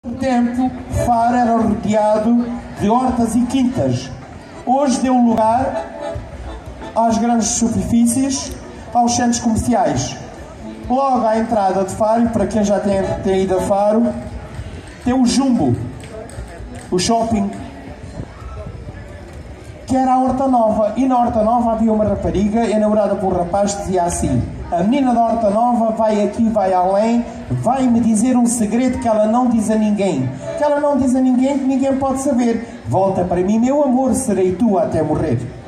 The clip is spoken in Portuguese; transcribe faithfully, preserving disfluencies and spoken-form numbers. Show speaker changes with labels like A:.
A: No tempo, Faro era rodeado de hortas e quintas. Hoje deu lugar às grandes superfícies, aos centros comerciais. Logo à entrada de Faro, para quem já tem, tem ido a Faro, tem o Jumbo, o shopping, que era a Horta Nova. E na Horta Nova havia uma rapariga enamorada por um rapaz que dizia assim: a menina da Horta Nova vai aqui, vai além, vai-me dizer um segredo que ela não diz a ninguém. Que ela não diz a ninguém, que ninguém pode saber. Volta para mim, meu amor, serei tu até morrer.